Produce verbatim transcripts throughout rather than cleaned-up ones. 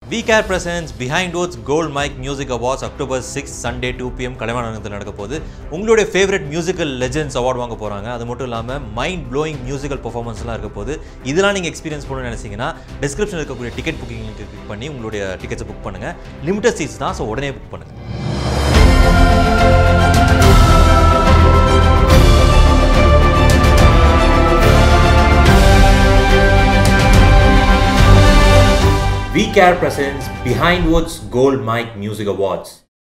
We Care presents Behind Oaths Gold Mic Music Awards October sixth Sunday two p m கலைவாணத்தில் நடக்க போகுது. உங்களுடைய favourite musical legends award வாங்க போகிறாங்க. அது மட்டும் இல்லாமல் மைண்ட் ப்ளோயிங் மியூசிக்கல் பர்ஃபார்மன்ஸ்லாம் இருக்க போகுது. இதெல்லாம் நீங்கள் எக்ஸ்பீரியன்ஸ் பண்ணணும்னு நினச்சிங்கன்னா டிஸ்கிரிப்ஷனில் இருக்கக்கூடிய டிக்கெட் புக்கிங் லிங்க் கிளிக் பண்ணி உங்களுடைய டிக்கெட்ஸை புக் பண்ணுங்கள். லிமிட்டட் சீட்ஸ் தான், ஸோ உடனே புக் பண்ணுங்கள். We Care presents Behind Oaths Gold Mic Music Awards.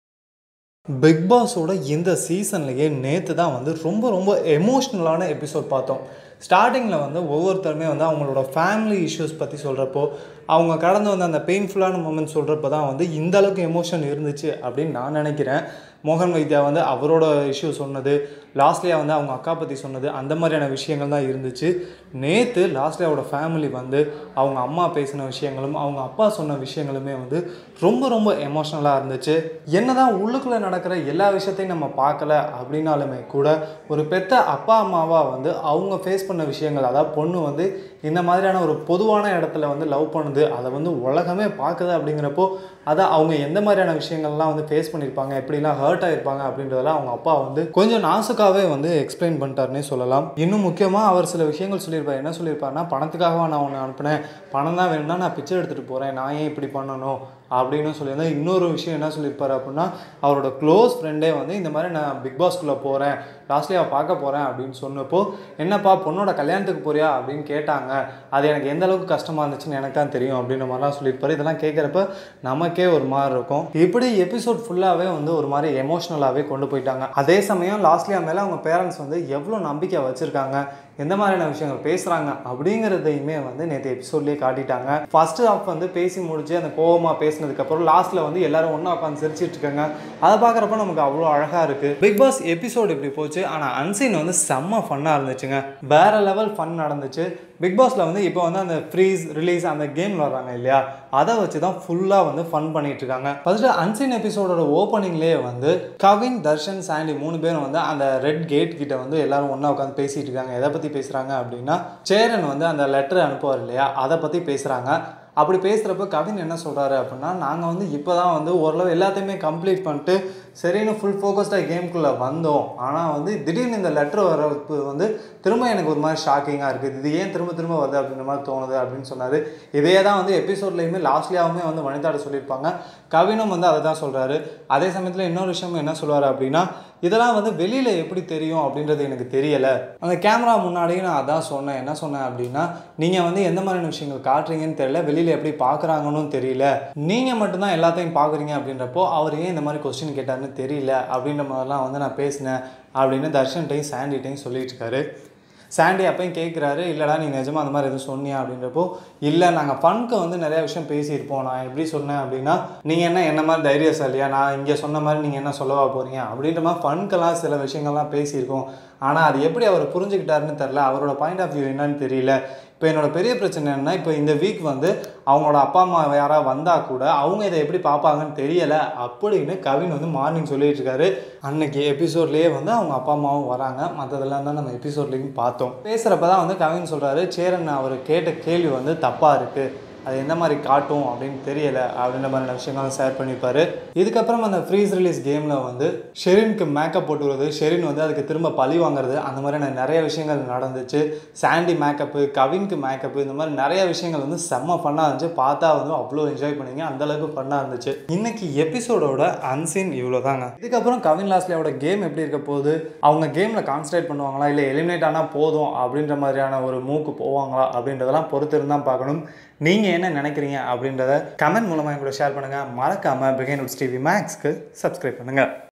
Big பாஸோட இந்த சீசன்லேயே நேற்று தான் வந்து ரொம்ப ரொம்ப எமோஷ்னலான எபிசோட் பார்த்தோம். ஸ்டார்டிங்கில் வந்து ஒவ்வொருத்தருமே வந்து அவங்களோட ஃபேமிலி இஷ்யூஸ் பற்றி சொல்கிறப்போ, அவங்க கடந்து வந்து அந்த பெயின்ஃபுல்லான மூமெண்ட் சொல்கிறப்ப தான் வந்து இந்த அளவுக்கு எமோஷன் இருந்துச்சு அப்படின்னு நான் நினைக்கிறேன். மோகன் வைத்தியா வந்து அவரோட இஷ்யூ சொன்னது, லாஸ்ட்லியா வந்து அவங்க அக்கா பற்றி சொன்னது, அந்த மாதிரியான விஷயங்கள் தான் இருந்துச்சு. நேற்று லாஸ்ட்லியாவோட ஃபேமிலி வந்து அவங்க அம்மா பேசின விஷயங்களும் அவங்க அப்பா சொன்ன விஷயங்களுமே வந்து ரொம்ப ரொம்ப எமோஷ்னலாக இருந்துச்சு. என்ன தான் உள்ளுக்குள்ளே நடக்கிற எல்லா விஷயத்தையும் நம்ம பார்க்கல அப்படின்னாலுமே கூட ஒரு பெத்த அப்பா அம்மாவாக வந்து அவங்க ஃபேஸ் பண்ண விஷயங்கள், அதாவது பொண்ணு வந்து இந்த மாதிரியான ஒரு பொதுவான இடத்துல வந்து லவ் பண்ணுது, அதை வந்து உலகமே பார்க்குது அப்படிங்கிறப்போ அதை அவங்க எந்த மாதிரியான விஷயங்கள்லாம் வந்து ஃபேஸ் பண்ணியிருப்பாங்க, எப்படிலாம் ஹர்ட் ஆகிருப்பாங்க அப்படின்றதெல்லாம் அவங்க அப்பா வந்து கொஞ்சம் நாசுக்காகவே வந்து எக்ஸ்பிளைன் பண்ணிட்டாருன்னே சொல்லலாம். இன்னும் முக்கியமாக அவர் சில விஷயங்கள் சொல்லியிருப்பார். என்ன சொல்லியிருப்பாருன்னா, பணத்துக்காக நான் ஒன்று அனுப்பினேன், பணம் தான் வேணும்னா நான் பிச்சை எடுத்துகிட்டு போகிறேன், நான் ஏன் இப்படி பண்ணணும் அப்படின்னு சொல்லியிருந்தேன். இன்னொரு விஷயம் என்ன சொல்லியிருப்பார் அப்படின்னா, அவரோட க்ளோஸ் ஃப்ரெண்டே வந்து இந்த மாதிரி நான் பிக் பாஸ்குள்ளே போகிறேன், லாஸ்ட்லியாக பார்க்க போகிறேன் அப்படின்னு சொன்னப்போ, என்னப்பா பொண்ணோட கல்யாணத்துக்கு போறியா அப்படின்னு கேட்டாங்க, அது எனக்கு எந்த அளவுக்கு கஷ்டமாக இருந்துச்சுன்னு எனக்கு தான் தெரியும் அப்படின்ற மாதிரிலாம் சொல்லியிருப்பார். இதெல்லாம் கேட்குறப்ப நமக்கே ஒரு மாதிரி இருக்கும். இப்படி எபிசோட் ஃபுல்லாகவே வந்து ஒரு மாதிரி எமோஷ்னலாகவே கொண்டு போயிட்டாங்க. அதே சமயம் லாஸ்ட்லியா மேலே அவங்க பேரண்ட்ஸ் வந்து எவ்வளோ நம்பிக்கை வச்சுருக்காங்க, எந்த மாதிரியான விஷயங்கள் பேசுகிறாங்க அப்படிங்கிறதையுமே வந்து நேற்று எபிசோட்லேயே காட்டிட்டாங்க. ஃபர்ஸ்ட் ஹாஃப் வந்து பேசி முடிச்சு அந்த கோவமாக பேசினதுக்கப்புறம் லாஸ்ட்டில் வந்து எல்லாரும் ஒன்றா உட்காந்து சிரிச்சிட்டு இருக்காங்க. அதை பார்க்குறப்ப நமக்கு அவ்வளோ அழகாக இருக்குது. பிக் பாஸ் எபிசோடு இப்படி போச்சு, ஆனால் அன்சீன் வந்து செம்ம ஃபன்னாக இருந்துச்சுங்க. வேற லெவல் ஃபன் நடந்துச்சு. பிக் பாஸில் வந்து இப்போ வந்து அந்த ஃப்ரீஸ் ரிலீஸ் அந்த கேம் வர்றாங்க இல்லையா, அதை வச்சு தான் ஃபுல்லாக வந்து ஃபன் பண்ணிட்டு இருக்காங்க. ஃபர்ஸ்ட்டு அன்சீன் எபிசோடோட ஓப்பனிங்லேயே வந்து கவின், தர்ஷன், சாண்டி மூணு பேரும் வந்து அந்த ரெட் கேட் கிட்ட வந்து எல்லாரும் ஒன்றா உட்காந்து பேசிட்டு இருக்காங்க. எதை பற்றி பேசுகிறாங்க அப்படின்னா, சேரன் வந்து அந்த லெட்டர் அனுப்புவார் இல்லையா, அதை பற்றி பேசுகிறாங்க. அப்படி பேசுகிறப்ப கவின் என்ன சொல்கிறாரு அப்படின்னா, நாங்கள் வந்து இப்போ தான் வந்து ஓரளவு எல்லாத்தையுமே கம்ப்ளீட் பண்ணிட்டு சரின்னு ஃபுல் ஃபோக்கஸ்டாக கேமுக்குள்ளே வந்தோம், ஆனால் வந்து திடீர்னு இந்த லெட்டர் வரப்பு வந்து திரும்ப எனக்கு ஒரு மாதிரி ஷாக்கிங்காக இருக்குது, இது ஏன் திரும்ப திரும்ப வருது அப்படின்ற மாதிரி தோணுது அப்படின்னு சொன்னார். இதே தான் வந்து எபிசோட்லேயுமே லாஸ்ட்லியாவுமே வந்து வனிதாட்ட சொல்லியிருப்பாங்க. கவினும் வந்து அதை தான் சொல்கிறாரு. அதே சமயத்தில் இன்னொரு விஷயம் என்ன சொல்லுவார் அப்படின்னா, இதெல்லாம் வந்து வெளியில் எப்படி தெரியும் அப்படின்றது எனக்கு தெரியலை, அந்த கேமரா முன்னாடியே நான் அதான் சொன்னேன். என்ன சொன்னேன் அப்படின்னா, நீங்கள் வந்து எந்த மாதிரியான விஷயங்கள் காட்டுறீங்கன்னு தெரியல, வெளியில் எப்படி பார்க்குறாங்கன்னு தெரியல, நீங்கள் மட்டும்தான் எல்லாத்தையும் பார்க்குறீங்க அப்படின்றப்போ அவர் ஏன் இந்த மாதிரி கொஸ்டின் கேட்டாருன்னு தெரியல அப்படின்ற மாதிரிலாம் வந்து நான் பேசினேன் அப்படின்னு தர்ஷன்ட்டையும் சாண்டிட்டையும் சொல்லிட்டு இருக்காரு. சாண்டி அப்பையும் கேட்குறாரு, இல்லைடா நீ நிஜமாக அந்த மாதிரி எதுவும் சொன்னியா அப்படின்றப்போ, இல்லை நாங்கள் ஃபனுக்கு வந்து நிறையா விஷயம் பேசியிருப்போம், நான் எப்படி சொன்னேன் அப்படின்னா, நீங்கள் என்ன என்ன மாதிரி தைரியசாலியா, நான் இங்கே சொன்ன மாதிரி நீங்கள் என்ன சொல்லவா போகிறீங்க அப்படின்ற மாதிரி ஃபனுக்கெல்லாம் சில விஷயங்கள்லாம் பேசியிருக்கோம், ஆனால் அது எப்படி அவர் புரிஞ்சுக்கிட்டாருன்னு தெரில, அவரோட பாயிண்ட் ஆஃப் வியூ என்னன்னு தெரியல. இப்போ என்னோடய பெரிய பிரச்சனை என்னென்னா, இப்போ இந்த வீக் வந்து அவங்களோட அப்பா அம்மா யாராவது வந்தால் கூட அவங்க இதை எப்படி பார்ப்பாங்கன்னு தெரியலை அப்படின்னு கவின் வந்து மார்னிங் சொல்லிட்டு இருக்காரு. அன்னைக்கு எபிசோட்லேயே வந்து அவங்க அப்பா அம்மாவும் வராங்க, மற்றதெல்லாம் தான் நம்ம எபிசோட்லேயும் பார்த்தோம். பேசுகிறப்ப தான் வந்து கவின் சொல்கிறாரு, சேரன் அவர் கேட்ட கேள்வி வந்து தப்பாக இருக்குது, அது எந்த மாதிரி காட்டும் அப்படின்னு தெரியலை அப்படின்ற மாதிரியான விஷயங்களும் ஷேர் பண்ணியிருப்பார். இதுக்கப்புறம் அந்த ஃப்ரீஸ் ரிலீஸ் கேமில் வந்து ஷெரினுக்கு மேக்கப் போட்டு வருது, ஷெரின் வந்து அதுக்கு திரும்ப பழி வாங்குறது, அந்த மாதிரியான நிறைய விஷயங்கள் நடந்துச்சு. சாண்டி மேக்கப்பு, கவினுக்கு மேக்கப்பு, இந்த மாதிரி நிறைய விஷயங்கள் வந்து செம்ம ஃபன்னாக இருந்துச்சு. பார்த்தா வந்து அவ்வளோ என்ஜாய் பண்ணிங்க, அந்தளவுக்கு ஃபன்னாக இருந்துச்சு. இன்னைக்கு எபிசோடோட அன்சீன் இவ்வளோ தாங்க. இதுக்கப்புறம் கவின் லாஸ்ட்லியாவோட கேம் எப்படி இருக்க போகுது, அவங்க கேமில் கான்சன்ட்ரேட் பண்ணுவாங்களா இல்லை எலிமினேட் ஆனால் போதும் அப்படின்ற மாதிரியான ஒரு மூக்கு போவாங்களா அப்படின்றதெல்லாம் பொறுத்து இருந்தால் பார்க்கணும். நீங்கள் என்ன நினைக்கிறீங்க அப்படின்றத கமெண்ட் மூலமாக கூட ஷேர் பண்ணுங்கள். மறக்காமல் பிஹைண்ட் ஓத்ஸ் டிவி மேக்ஸ்க்கு சப்ஸ்கிரைப் பண்ணுங்கள்.